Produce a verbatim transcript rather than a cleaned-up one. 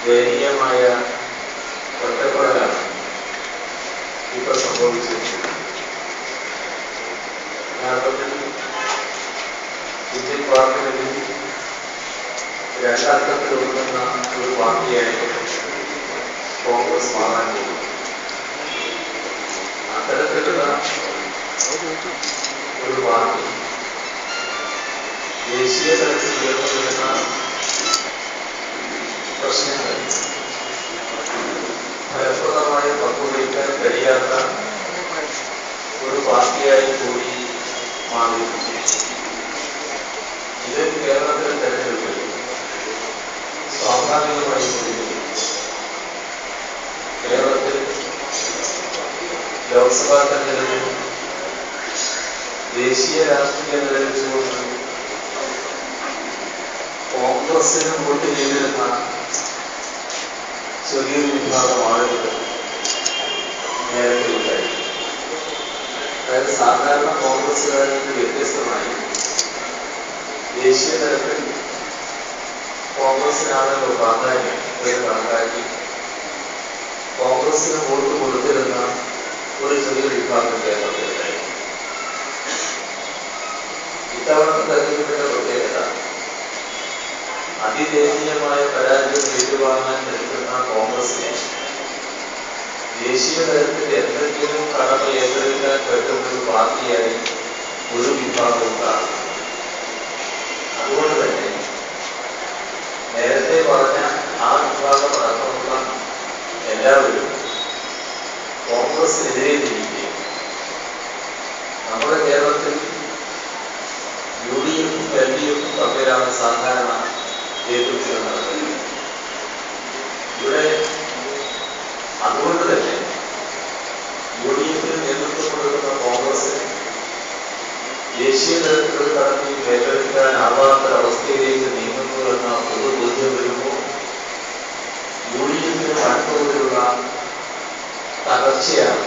ദയനീയമായ ഒറ്റപ്പെടലാണ് ഇപ്പോൾ സംഭവിച്ചിരിക്കുന്നത്. യഥാർത്ഥത്തിൽ ഇന്ത്യൻ പാർലമെന്റിൽ രണ്ടംഗത്തിൽ ഒതുങ്ങുന്ന ഒരു പാർട്ടിയായിരുന്നു കോൺഗ്രസ് മാറാൻ പോകുന്നത്. അത്തരത്തിലുള്ള ഒരു പാർട്ടി ദേശീയ തലത്തിൽ ഉയർന്നു വരുന്ന പ്രശ്നങ്ങൾ ഫലപ്രദമായി പങ്കുവയ്ക്കാൻ കഴിയാത്ത ഒരു പാർട്ടിയായി കൂടി മാറിയിരിക്കുന്നു. ഇത് കേരളത്തിലെ തെരഞ്ഞെടുപ്പിൽ സ്വാഭാവികമായി കൊണ്ടിരിക്കുന്നു. കേരളത്തിൽ ലോക്സഭാ തെരഞ്ഞെടുപ്പിൽ ദേശീയ രാഷ്ട്രീയ നിലനിൽച്ചുകൊണ്ട് കോൺഗ്രസിന് വോട്ട് ചെയ്തിരുന്ന ചെറിയൊരു വിഭാഗം ആളുകൾ നേരത്തെ ഉണ്ടായി. അതായത് സാധാരണ കോൺഗ്രസുകാരിൽ നിന്ന് വ്യത്യസ്തമായി ദേശീയ തലത്തിൽ കോൺഗ്രസിനാണല്ലോ പ്രാധാന്യം എന്ന് കണക്കാക്കി കോൺഗ്രസിന് വോട്ട് കൊടുത്തിരുന്ന ഒരു ചെറിയൊരു വിഭാഗം കേരളത്തിലുണ്ടായി. ഇത്തവണത്തെ തെരഞ്ഞെടുപ്പിന്റെ പ്രത്യേകത അതിദയനീയമായ പരാജയം ഏറ്റുവാങ്ങാൻ നിൽക്കുന്ന കോൺഗ്രസിനെ ദേശീയ തലത്തിൽ എന്തെങ്കിലും കടമ ഏറ്റെടുക്കാൻ പറ്റുന്ന ഒരു പാർട്ടിയായി ഒരു വിഭാഗവും കാണും. അതുകൊണ്ട് തന്നെ നേരത്തെ പറഞ്ഞ ആ വിഭാഗം അടക്കമുള്ള എല്ലാവരും കോൺഗ്രസിനെതിരെ തിരിക്കുകയും നമ്മുടെ കേരളത്തിൽ യു ഡി എഫും എൽ ഡി എഫും തമ്മിലാണ് സാധാരണ ഏറ്റുമുട്ടൽ നടത്തുന്നത്. ഇവിടെ അതുകൊണ്ട് തന്നെ യു ഡി എഫിന് നേതൃത്വം കൊടുക്കുന്ന കോൺഗ്രസിന് ദേശീയ തലത്തിലുള്ള കടത്തി ഏറ്റെടുക്കാനാവാത്തൊരവസ്ഥയിലേക്ക് നീങ്ങുന്നു എന്ന പൊതു ബോധ്യം വരുമ്പോൾ യു ഡി എഫിന് വൻതോതിലുള്ള തകർച്ചയാണ്